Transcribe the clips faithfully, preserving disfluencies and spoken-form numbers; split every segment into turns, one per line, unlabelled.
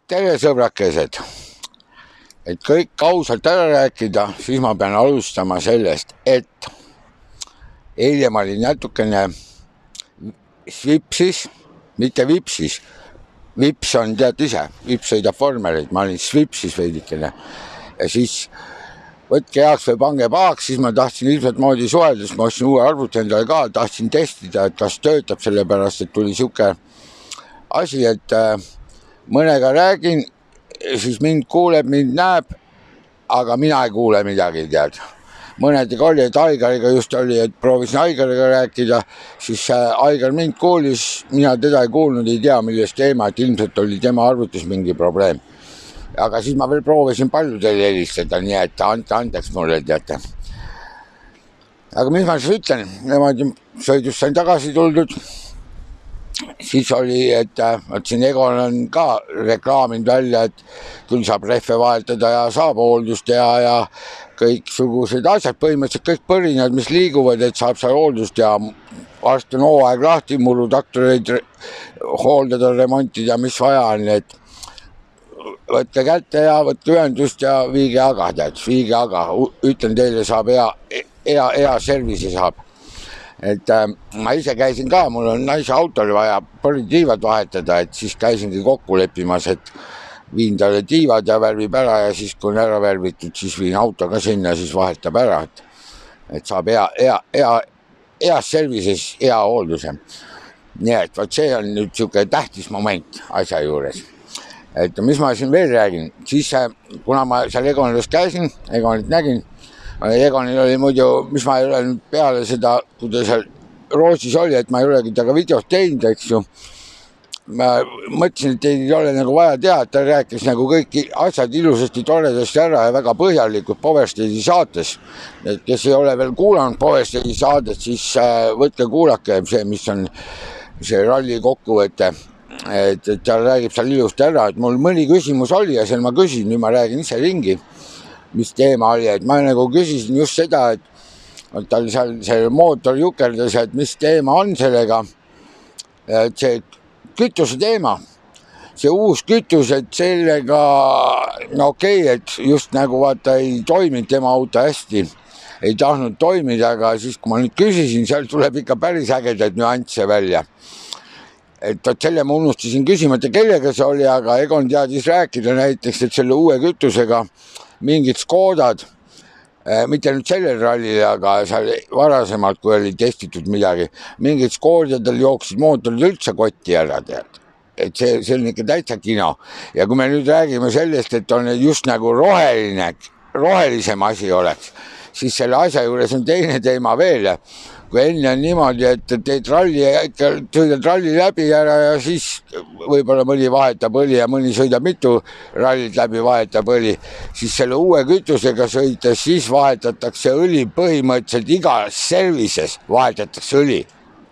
tere sõbrakesed, et kõik ausalt ära rääkida, siis ma pean alustama sellest, et eile ma olin natukene svipsis, mitte vipsis, vips on tead ise, vips sõidab vormereid, ma olin svipsis veidikene ja siis võtke heaks või pange pahaks, siis ma tahtsin ilmselt moodi suheldes, ma ostsin uue arvuti endale ka, tahtsin testida, et kas töötab, sellepärast, et tuli siuke asi, et mõnega räägin, siis mind kuuleb, mind näeb, aga mina ei kuule midagi, tead. Mõnedega oli, et Aigariga just oli, et proovisin Aigariga rääkida, siis Aigar mind kuulis, mina teda ei kuulnud, ei tea, millest teema, et ilmselt oli tema arvutis mingi probleem. Aga siis ma veel proovisin paljudele helistada, nii et ante andeks mulle, teate. Aga mis ma siis ütlen, nemad sõidust sain tagasi tuldud, siis oli, et siin Egon on ka reklaaminud välja, et küll saab rehve vahetada ja saab hooldust teha ja kõiksugused asjad, põhimõtteliselt kõik põrinad, mis liiguvad, et saab seal hooldust ja varsti on hooaeg lahti, muru traktoreid hooldada, remontida, mis vaja on, et võtke kätte ja võtke ühendust ja viige aga, tead, viige aga, ütlen teile, saab hea, hea, hea servisi saab. Et äh, ma ise käisin ka, mul on naise autol vaja põritiivad vahetada, et siis käisingi kokku leppimas, et viin talle tiivad ja värvib ära ja siis kui on ära värvitud, siis viin auto ka sinna, siis vahetab ära, et, et saab hea, hea, hea, hea servises hea hoolduse. Nii et võt see on nüüd siuke tähtis moment asja juures. Et mis ma siin veel räägin, siis kuna ma seal Egonilus käisin, Egonit nägin, Egonil oli muidu, mis ma ei ole nüüd peale seda, kui ta seal Rootsis oli, et ma ei olegi taga videot teinud, eks ju. Ma mõtlesin, et ei ole nagu vaja teha, et ta rääkis nagu kõiki asjad ilusasti toredasti ära ja väga põhjalikult Powerstage'i saates. Et kes ei ole veel kuulanud Powerstage'i saadet, siis võtke kuulake see, mis on see ralli kokkuvõte. Et, et ta räägib seal ilusti ära, et mul mõni küsimus oli ja seal ma küsin, nüüd ma räägin ise ringi, mis teema oli, et ma nagu küsisin just seda, et tal seal see mootor jukerdas, et mis teema on sellega, et see kütuse teema, see uus kütus, et sellega, no okei, okay, et just nagu vaata ei toiminud tema auto hästi, ei tahtnud toimida, aga siis kui ma nüüd küsisin, seal tuleb ikka päris ägedaid nüansse välja. Et selle ma unustasin küsimata, kellega see oli, aga Egon teadis rääkida näiteks, et selle uue kütusega mingid skoodad, mitte nüüd sellel rallil, aga seal varasemalt, kui oli testitud midagi, mingid skoodadel jooksid mootorid üldse kotti ära, tead. Et see, see on ikka täitsa kino. Ja kui me nüüd räägime sellest, et on just nagu roheline, rohelisem asi oleks, siis selle asja juures on teine teema veel. Kui enne on niimoodi, et teed ralli, ikka sõidad ralli läbi ära ja siis võib-olla mõni vahetab õli ja mõni sõidab mitu rallit läbi vahetab õli, siis selle uue kütusega sõites, siis vahetatakse õli põhimõtteliselt iga services vahetatakse õli.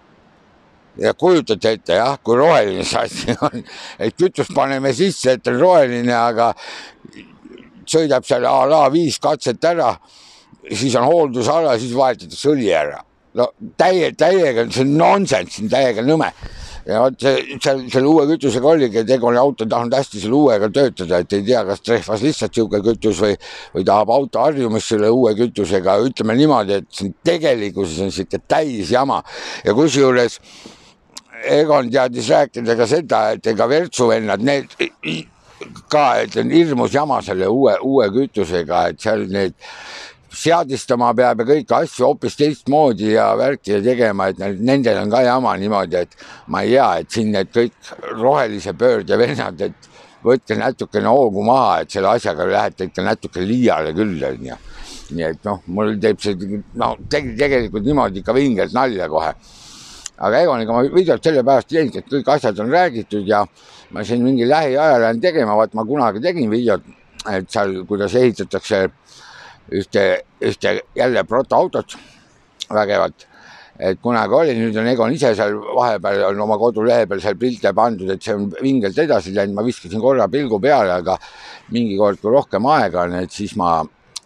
Ja kujutate ette, jah, kui roheline see asi on, et kütust paneme sisse, et on roheline, aga sõidab seal a la viis katset ära, siis on hooldusala, siis vahetatakse õli ära. No täie, täiega, see on nonsense, täiega nõme. Ja see, seal, selle uue kütusega oligi, et Egoni auto tahnud hästi selle uuega töötada, et ei tea, kas trehvas lihtsalt siuke kütus või, või tahab auto harjumist selle uue kütusega. Ütleme niimoodi, et see tegelikkuses on siuke täis jama. Ja kusjuures Egon teadis rääkida ka seda, et ega vertsuvennad, need ka, et on hirmus jama selle uue, uue kütusega, et seal need seadistama peab ja kõik asju hoopis teistmoodi ja värki ja tegema, et nendel on ka jama niimoodi, et ma ei tea, et siin need kõik rohelise pöörd ja vennad, et võtke natukene hoogu maha, et selle asjaga lähete ikka natuke liiale küll. Ja. Nii et noh, mul teeb see no, tegelikult niimoodi ikka vingelt nalja kohe. Aga Egoniga ma videot selle pärast teinud, et kõik asjad on räägitud ja ma siin mingi lähiajal lähen tegema, vaat ma kunagi tegin videot, et seal kuidas ehitatakse ühte, ühte jälle protoautot vägevalt, et kunagi oli, nüüd on Egon ise seal vahepeal on oma kodulehe peal seal pilte pandud, et see on vingelt edasi läinud, ma viskasin korra pilgu peale, aga mingi kord, kui rohkem aega on, et siis ma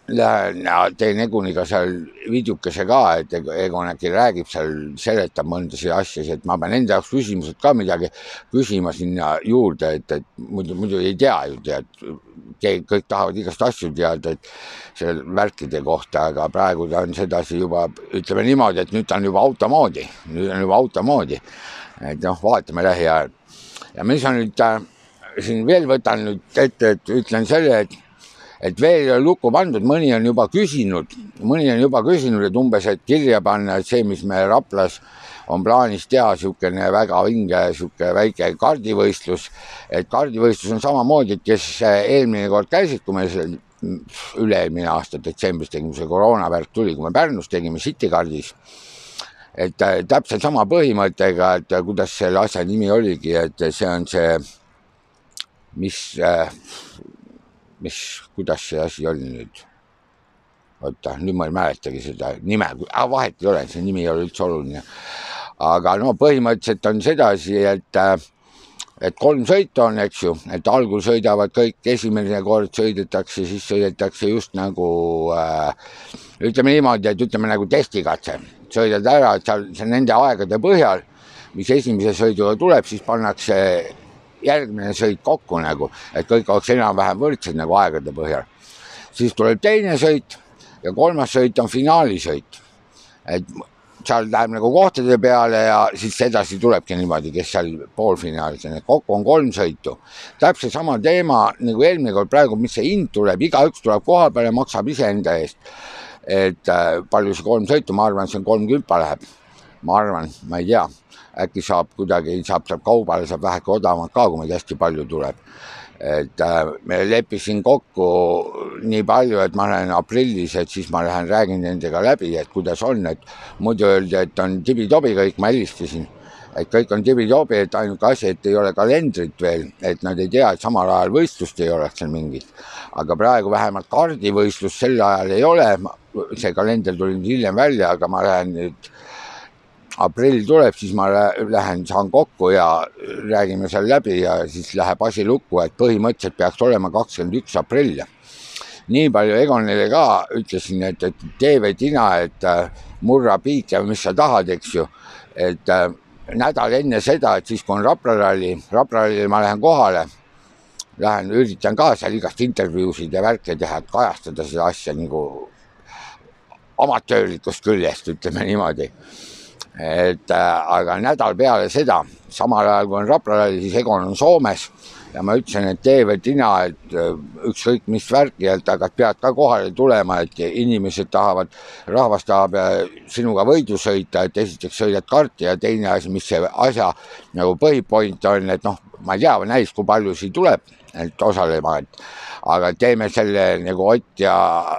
lähen ja teen Eguniga seal videokese ka, et Egon äkki räägib seal, seletab mõndasid asja, et ma pean enda jaoks küsimused ka midagi küsima sinna juurde, et, et muidu, muidu ei tea ju tead, kõik tahavad igast asju teada, et selle värkide kohta, aga praegu ta on sedasi juba, ütleme niimoodi, et nüüd ta on juba automoodi, nüüd on juba automoodi, et noh, vaatame lähiajal. Ja mis on nüüd äh, siin veel võtan nüüd ette, et ütlen selle, et et veel ei ole lukku pandud, mõni on juba küsinud, mõni on juba küsinud, et umbes, et kirja panna, et see, mis me Raplas on plaanis teha, siukene väga vinge, siuke väike kardivõistlus, et kardivõistlus on samamoodi, et kes eelmine kord käisid, kui me üle-eelmine aasta detsembris tegime, see koroonavärk tuli, kui me Pärnus tegime Citykardis, et täpselt sama põhimõttega, et kuidas selle asja nimi oligi, et see on see, mis mis, kuidas see asi oli nüüd, oota, nüüd ma ei mäletagi seda nime, ah, vahet ei ole, see nimi ei ole üldse oluline, aga no põhimõtteliselt on sedasi, et, et kolm sõitu on, eks ju, et algul sõidavad kõik, esimene kord sõidetakse, siis sõidetakse just nagu, äh, ütleme niimoodi, et ütleme nagu testikatse, sõidad ära, et seal see nende aegade põhjal, mis esimese sõiduga tuleb, siis pannakse järgmine sõit kokku nagu, et kõik oleks enam-vähem võrdsed nagu aegade põhjal. Siis tuleb teine sõit ja kolmas sõit on finaalisõit. Et seal läheb nagu kohtade peale ja siis edasi tulebki niimoodi, kes seal poolfinaalis on. Kokku on kolm sõitu. Täpselt sama teema nagu eelmine kord praegu, mis see hind tuleb, iga üks tuleb koha peale ja maksab ise enda eest. Et äh, palju see kolm sõitu, ma arvan, see on kolm külpa läheb. Ma arvan, ma ei tea. Äkki saab kuidagi, saab, saab kaubale, saab väheke odavamalt ka, kui meid hästi palju tuleb. Et äh, me leppisin kokku nii palju, et ma lähen aprillis, et siis ma lähen räägin nendega läbi, et kuidas on, et muidu öeldi, et on tibi-tobi kõik, ma helistasin, et kõik on tibi-tobi, et ainuke asi, et ei ole kalendrit veel, et nad ei tea, et samal ajal võistlust ei oleks seal mingit. Aga praegu vähemalt kardivõistlust sel ajal ei ole, see kalender tuli hiljem välja, aga ma lähen nüüd aprill tuleb, siis ma lähen, saan kokku ja räägime seal läbi ja siis läheb asi lukku, et põhimõtteliselt peaks olema kakskümmend üks aprill. Nii palju Egonile ka ütlesin, et, et tee või tina, et murra piik ja mis sa tahad, eks ju, et äh, nädal enne seda, et siis kui on Rapraralli, Rapraralli ma lähen kohale, lähen, üritan ka seal igast intervjuusid ja värke teha, et kajastada seda asja nagu amatöörlikust küljest, ütleme niimoodi. Et äh, aga nädal peale seda, samal ajal kui on Rapraralli, siis Egon on Soomes ja ma ütlesin, et tee või tina, et äh, ükskõik mis värki, et aga pead ka kohale tulema, et inimesed tahavad, rahvas tahab sinuga võidu sõita, et esiteks sõidad karti ja teine asi, mis see asja nagu põhipoint on, et noh, ma ei tea, näis, kui palju siin tuleb, et osalema, et aga teeme selle nagu Ott ja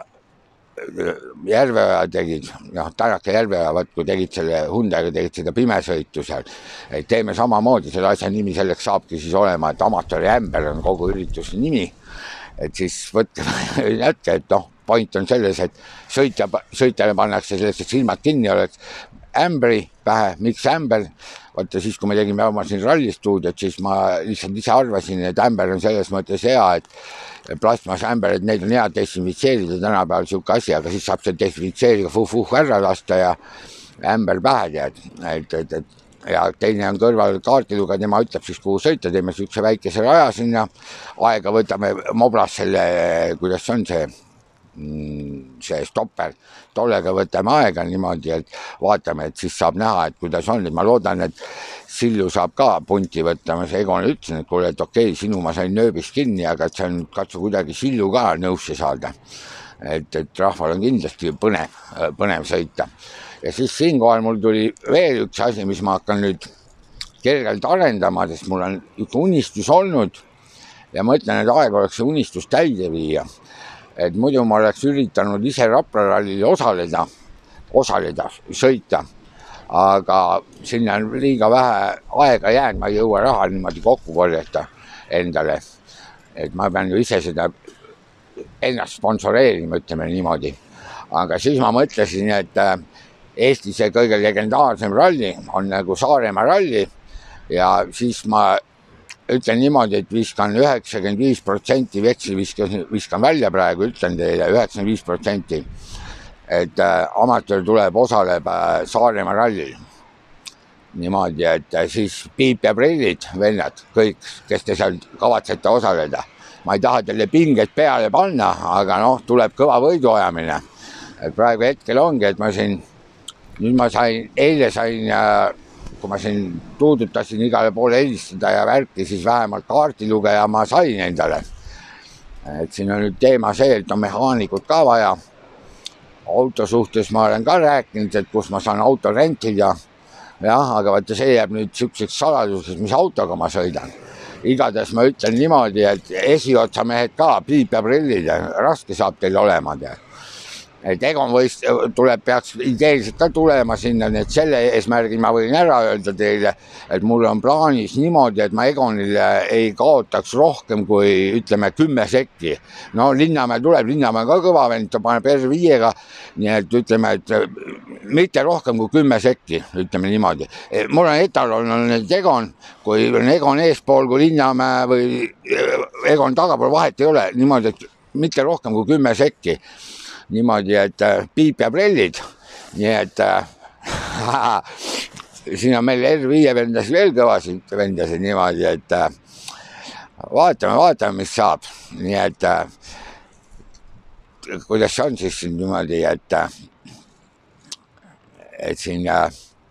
Järveoja tegid, noh, Tänaka Järveoja, võt, kui tegid selle Hyundaiga, tegid seda pimesõitu seal, et teeme samamoodi, selle asja nimi selleks saabki siis olema, et Amatööri ämber on kogu ürituse nimi, et siis võtke jätke, et noh, point on selles, et sõitja, sõitjale pannakse selleks, et silmad kinni oleks ämbri pähe, miks ämber, vaata siis, kui me tegime oma siin rallistuudiot, siis ma lihtsalt ise arvasin, et ämber on selles mõttes hea, et plasmas ämber, et neid on hea desinfitseerida tänapäeval siuke asi, aga siis saab see desinfitseerida fuh-fuh ära lasta ja ämber pähe tead, et, et, et ja teine on kõrval kaardiluga, tema ütleb siis, kuhu sõita, teeme siukse väikese raja sinna, aega võtame moblas selle, kuidas on see, see stopper, tollega võtame aega niimoodi, et vaatame, et siis saab näha, et kuidas on, et ma loodan, et Silju saab ka punti võtta, ma see Egone ütlesin, et kuule, et okei, okay, sinu ma sain nööbist kinni, aga et see on katsu kuidagi Silju ka nõusse saada, et, et rahval on kindlasti põnev, põnev sõita. Ja siis siinkohal mul tuli veel üks asi, mis ma hakkan nüüd kergelt arendama, sest mul on üks unistus olnud ja ma ütlen, et aeg oleks see unistus täide viia. Et muidu ma oleks üritanud ise Raprarallil osaleda, osaleda, sõita, aga sinna on liiga vähe aega jäänud, ma ei jõua raha niimoodi kokku korjata endale. Et ma pean ju ise seda ennast sponsoreerima, ütleme niimoodi. Aga siis ma mõtlesin, et Eestis see kõige legendaarsem ralli on nagu Saaremaa ralli ja siis ma ütlen niimoodi, et viskan üheksakümmend viis protsenti veksli viskan, viskan välja praegu, ütlen teile üheksakümmend viis protsenti, et amatöör tuleb, osaleb Saaremaa rallil. Niimoodi, et siis piip ja prillid, vennad, kõik, kes te seal kavatsete osaleda. Ma ei taha teile pinget peale panna, aga noh, tuleb kõva võiduajamine. Et praegu hetkel ongi, et ma siin, nüüd ma sain, eile sain, kui ma siin tuudutasin igale poole helistada ja värki, siis vähemalt kaardilugeja ma sain endale. Et siin on nüüd teema see, et on mehaanikud ka vaja. Auto suhtes ma olen ka rääkinud, et kus ma saan auto rentida. Jah, aga vaata, see jääb nüüd sihukeseks saladuseks, mis autoga ma sõidan. Igades ma ütlen niimoodi, et esiotsa mehed ka, piip ja prillid, raske saab teil olema. Et Egon võist, tuleb, peaks ideeliselt ka tulema sinna, et selle eesmärgi ma võin ära öelda teile, et mul on plaanis niimoodi, et ma Egonile ei kaotaks rohkem kui, ütleme, kümme sekki. No Linnamäe tuleb, Linnamäe ka kõva vend, ta paneb R viiega, nii et ütleme, et mitte rohkem kui kümme sekki, ütleme niimoodi. Mul on etalon, on Egon, kui on Egon eespool, kui Linnamäe või Egon tagapool vahet ei ole, niimoodi, et mitte rohkem kui kümme sekki. Niimoodi, et piip ja prellid, nii et äh, siin on meil R viie vendas veel kõvasid vendasid niimoodi, et äh, vaatame, vaatame, mis saab. Nii et äh, kuidas see on siis niimoodi, et, äh, et siin äh,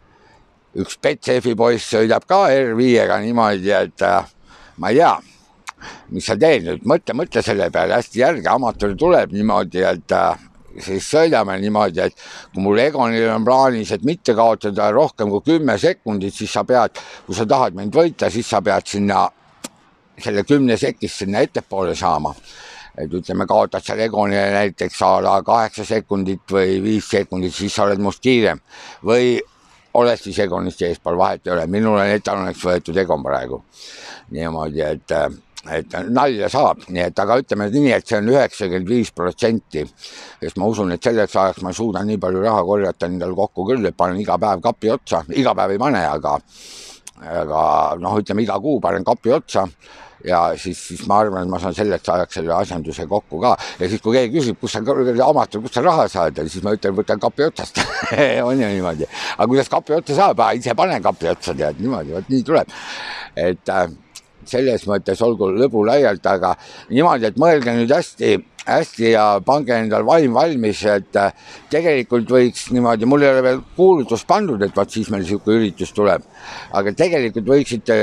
üks Betsefi poiss sõidab ka R viiega niimoodi, et äh, ma ei tea, mis sa teed nüüd, mõtle, mõtle selle peale hästi järgi, amatöör tuleb niimoodi, et äh, siis sõidame niimoodi, et kui mul Egonil on plaanis, et mitte kaotada rohkem kui kümme sekundit, siis sa pead, kui sa tahad mind võita, siis sa pead sinna selle kümne sekist sinna ettepoole saama. Et ütleme, kaotad seal Egonile näiteks ala kaheksa sekundit või viis sekundit, siis sa oled must kiirem. Või oled siis Egonist eespool, vahet ei ole. Minul on etaloneks võetud Egon praegu. Niimoodi, et et nalja saab, nii et aga ütleme nii, et see on üheksakümmend viis protsenti, sest ma usun, et selleks ajaks ma suudan nii palju raha korjata endal kokku küll, et panen iga päev kapi otsa, iga päev ei pane, aga, aga noh, ütleme iga kuu panen kapi otsa ja siis, siis ma arvan, et ma saan selleks ajaks selle asjanduse kokku ka ja siis kui keegi küsib, kus sa amatöör, kus sa raha saad, siis ma ütlen, võtan kapi otsast on ju niimoodi, aga kuidas kapi otsa saab, ise panen kapi otsa, tead, niimoodi, võt nii tuleb, et selles mõttes olgu lõbu laialt, aga niimoodi, et mõelge nüüd hästi, hästi ja pange endal vaim valmis, et tegelikult võiks niimoodi, mul ei ole veel kuulutus pandud, et vaat siis meil siuke üritus tuleb, aga tegelikult võiksite,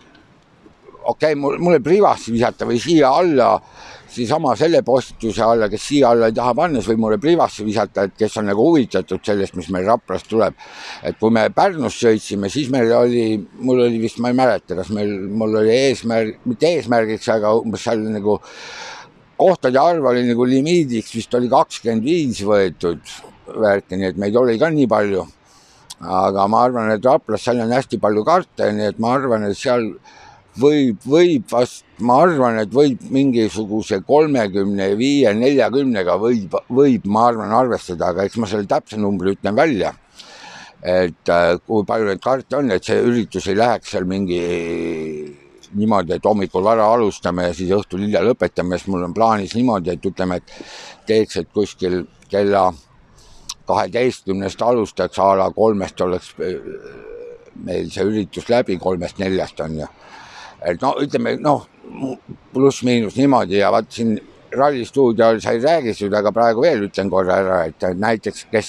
okei, okay, mulle privasse visata või siia alla, siisama selle postituse alla, kes siia alla ei taha pannes või mulle privasse visata, et kes on nagu huvitatud sellest, mis meil Raprast tuleb. Et kui me Pärnus sõitsime, siis meil oli, mul oli vist, ma ei mäleta, kas meil, mul oli eesmärg, mitte eesmärgiks, aga umbes seal nagu kohtade arv oli nagu limiidiks, vist oli kakskümmend viis võetud värki, nii et meid oli ka nii palju. Aga ma arvan, et Raplas seal on hästi palju karte, nii et ma arvan, et seal võib, võib vast, ma arvan, et võib mingisuguse kolmekümne viie neljakümnega võib, võib, ma arvan, arvestada, aga eks ma selle täpse numbri ütlen välja, et kui palju need karte on, et see üritus ei läheks seal mingi niimoodi, et hommikul vara alustame ja siis õhtul hilja lõpetame, sest mul on plaanis niimoodi, et ütleme, et teeks, et kuskil kella kaheteistkümnest alustaks, ala kolmest oleks meil see üritus läbi, kolmest neljast on ju. Et no ütleme, noh, pluss miinus niimoodi ja vaat siin rallistuudiol sai räägitud, aga praegu veel ütlen korra ära, et näiteks, kes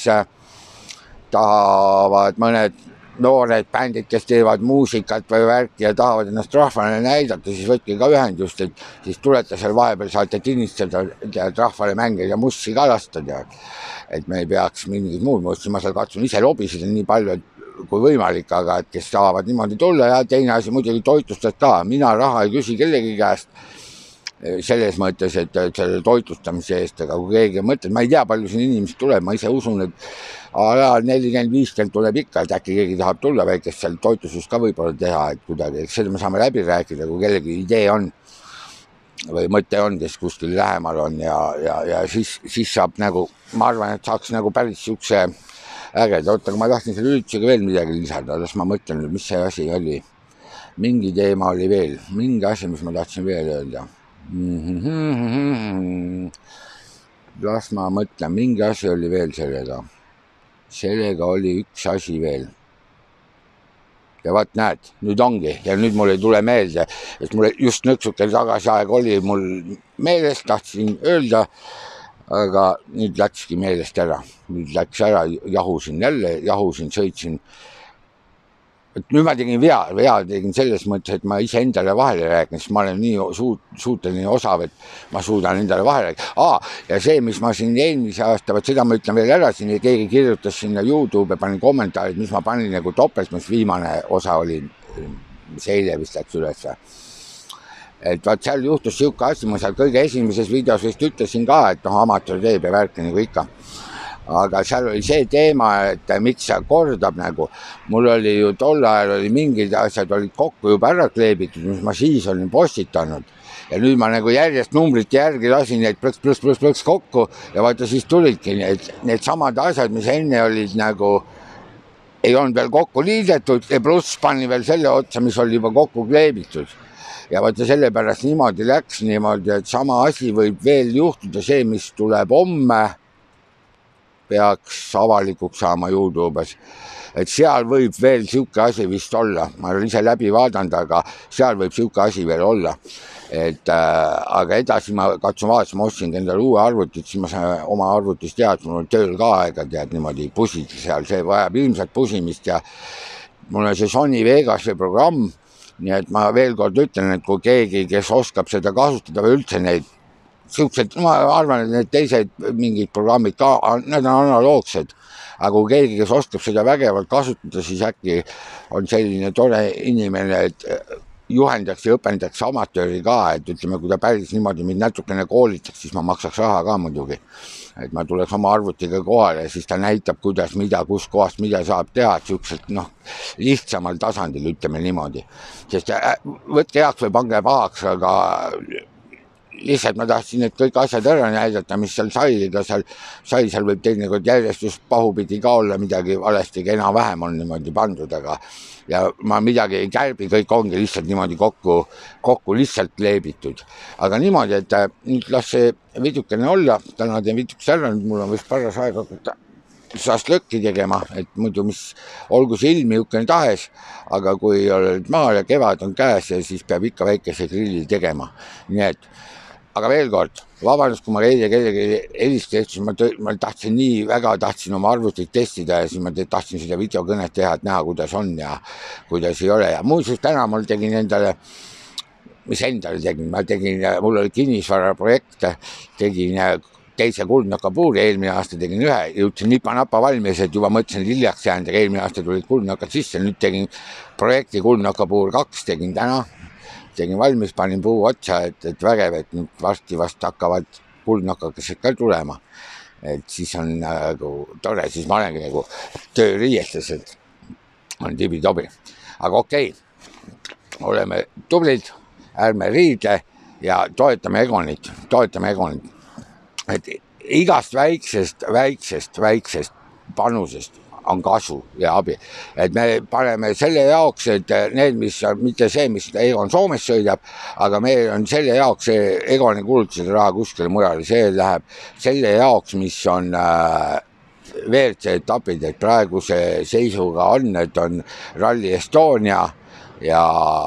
tahavad mõned noored bändid, kes teevad muusikat või värki ja tahavad ennast rahvale näidata, siis võtke ka ühendust, et siis tulete seal vahepeal, saate tinnistada ja rahvale mängida ja mussi ka lasta tead. Et me ei peaks mingid muud mussi, ma seal katsun ise lobiseda nii palju, et kui võimalik, aga et kes saavad niimoodi tulla ja teine asi muidugi toitlustad ka. Mina raha ei küsi kellegi käest selles mõttes, et selle toitlustamise eest, aga kui keegi mõtleb, ma ei tea, palju siin inimesed tuleb, ma ise usun, et ajal nelikümmend viiskümmend tuleb ikka, et äkki keegi tahab tulla väikest seal toitlustust ka võib-olla teha, et kuidagi, eks seda me saame läbi rääkida, kui kellegi idee on või mõte on, kes kuskil lähemal on ja, ja, ja siis, siis saab nagu, ma arvan, et saaks nagu päris siukse ägeda, oota, aga ma tahtsin selle üritusega veel midagi lisada, las ma mõtlen, mis see asi oli. mingi teema oli veel, mingi asi, mis ma tahtsin veel öelda. Las ma mõtlen, mingi asi oli veel sellega. Sellega oli üks asi veel. Ja vaat näed, nüüd ongi ja nüüd mul ei tule meelde, et mul just nõksuke tagasi aeg oli mul meelest, tahtsin öelda, aga nüüd läkski meelest ära. Nüüd läks ära, jahusin jälle, jahusin, sõitsin. Et nüüd ma tegin vea, vea tegin selles mõttes, et ma ise endale vahele räägin, sest ma olen nii suut, suuteline osav, et ma suudan endale vahele räägin. Aa, ja see, mis ma siin eelmise aasta, vaat seda ma ütlen veel ära, siin keegi kirjutas sinna YouTube, panin kommentaarid, mis ma panin nagu topelt, mis viimane osa oli, mis eile vist läks üles. Et vaat seal juhtus siuke asi, ma seal kõige esimeses videos vist ütlesin ka, et noh, amatöör teeb ja värki nagu ikka. Aga seal oli see teema, et miks see kordab nagu. Mul oli ju tol ajal oli mingid asjad olid kokku juba ära kleebitud, mis ma siis olin postitanud. Ja nüüd ma nagu järjest numbrite järgi lasin neid plõks, plõks, plõks, plõks kokku ja vaata siis tulidki need, need samad asjad, mis enne olid nagu ei olnud veel kokku liidetud ja pluss pani veel selle otsa, mis oli juba kokku kleebitud. Ja vaata sellepärast niimoodi läks niimoodi, et sama asi võib veel juhtuda see, mis tuleb homme peaks avalikuks saama YouTube'is. Et seal võib veel siuke asi vist olla. Ma olen ise läbi vaadanud, aga seal võib siuke asi veel olla. Et, äh, aga edasi ma katsun vaadata, ma ostsin endale uue arvutit, siis ma saan oma arvutis tead, mul on tööl ka aega tead niimoodi pusid seal, see vajab ilmselt pusimist ja mul on see Sony Vegas programm, nii et ma veel kord ütlen, et kui keegi, kes oskab seda kasutada või üldse neid siuksed, ma arvan, et need teised mingid programmid ka, need on analoogsed, aga kui keegi, kes oskab seda vägevalt kasutada, siis äkki on selline tore inimene, et juhendaks ja õpendaks amatööri ka, et ütleme, kui ta päris niimoodi mind natukene koolitaks, siis ma maksaks raha ka muidugi. Et ma tuleks oma arvutiga kohale ja siis ta näitab, kuidas, mida, kus kohast, mida saab teha, et siukselt noh, lihtsamal tasandil, ütleme niimoodi. Sest võtke heaks või pange pahaks, aga lihtsalt ma tahtsin need kõik asjad ära näidata, mis seal sai, ega seal sai, seal võib teinekord järjestus pahupidi ka olla midagi valesti, enam-vähem on niimoodi pandud, aga ja ma midagi ei kärbi, kõik ongi lihtsalt niimoodi kokku, kokku lihtsalt kleebitud. Aga niimoodi, et nüüd las see vidukene olla, täna teen viduks ära, nüüd mul on vist paras aeg hakata saast lõkki tegema, et muidu mis olgu see ilmi jukene tahes, aga kui oled maal ja kevad on käes, siis peab ikka väikese grilli tegema. Nii et aga veel kord, vabandust, kui ma eile kellegi helistasin, ma, ma tahtsin nii väga tahtsin oma arvutit testida ja siis ma tahtsin seda videokõnet teha, et näha, kuidas on ja kuidas ei ole. Ja muuseas täna mul tegin endale, mis endale tegin, ma tegin, mul oli kinnisvara projekt, tegin teise kuldnakapuuri, eelmine aasta tegin ühe, jõudsin nipa-napa valmis, et juba mõtlesin liljaks jäänud, aga eelmine aasta tulid kuldnakad sisse, nüüd tegin projekti kuldnakapuur kaks, tegin täna. Tegin valmis, panin puu otsa, et, et vägev, et nüüd varsti vast hakkavad kuldnakakesed ka tulema. Et siis on nagu tore, siis ma olengi nagu tööriiestes, et on tibi-tobi. Aga okei, oleme tublid, ärme riide ja toetame Egonit, toetame Egonit. Et igast väiksest, väiksest, väiksest panusest on kasu ja abi. Et me paneme selle jaoks, et need, mis on mitte see, mis Egon Soomes sõidab, aga meil on selle jaoks see Egoni kulutused raha kuskile mujale, see läheb selle jaoks, mis on äh, V R C etapid, et praeguse seisuga on, et on Rally Estonia ja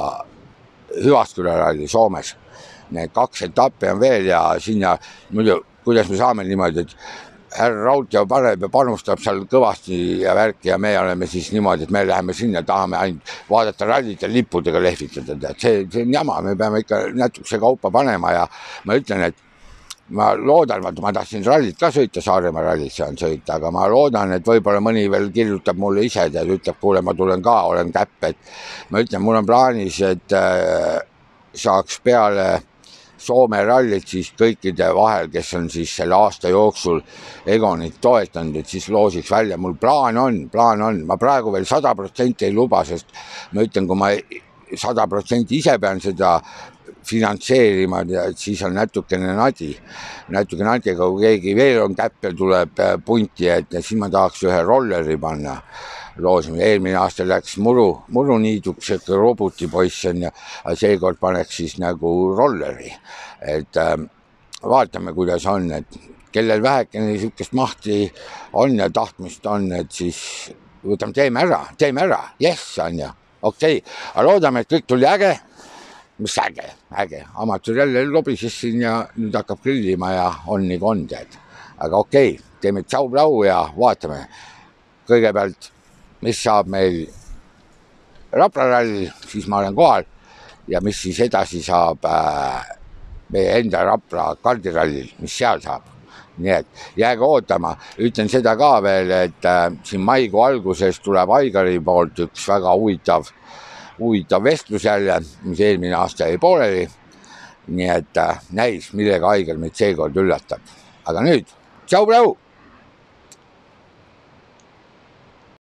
Hüvasküla ralli Soomes. Need kaks etappi on veel ja sinna, muidu, kuidas me saame niimoodi, et härra Raudja paneb ja panustab seal kõvasti ja värki ja me oleme siis niimoodi, et me läheme sinna, tahame ainult vaadata rallit ja lippudega lehvitada. See, see on jama, me peame ikka natukese kaupa panema ja ma ütlen, et ma loodan, ma tahtsin rallit ka sõita, Saaremaa rallit saan sõita, aga ma loodan, et võib-olla mõni veel kirjutab mulle ise ja ütleb, kuule, ma tulen ka, olen käpp, et ma ütlen, mul on plaanis, et äh, saaks peale Soome rallit siis kõikide vahel, kes on siis selle aasta jooksul Egonit toetanud, et siis loosiks välja. Mul plaan on, plaan on, ma praegu veel sada protsenti ei luba, sest ma ütlen, kui ma sada protsenti ise pean seda finantseerima, et siis on natukene nadi. Natukene nadi, aga kui keegi veel on käppel, tuleb punti, et siis ma tahaks ühe rolleri panna. loosime. Eelmine aasta läks muru, muruniiduks, et robotipoiss on ja seekord paneks siis nagu rolleri. Et äh, vaatame, kuidas on, et kellel vähekene niisugust mahti on ja tahtmist on, et siis võtame, teeme ära, teeme ära, jess on ja okei okay., aga loodame, et kõik tuli äge, mis äge, äge, Amatöör jälle lobises siin ja nüüd hakkab grillima ja on nii on, tead. Aga okei okay,, teeme tšau-plau ja vaatame kõigepealt, mis saab meil Raplarallil, siis ma olen kohal ja mis siis edasi saab äh, meie enda Rapla kardirallil, mis seal saab. Nii et jääge ootama, ütlen seda ka veel, et äh, siin maikuu alguses tuleb Aigari poolt üks väga huvitav, huvitav vestlus jälle, mis eelmine aasta jäi pooleli. Nii et äh, näis, millega Aigar meid seekord üllatab. Aga nüüd, tšau-plau!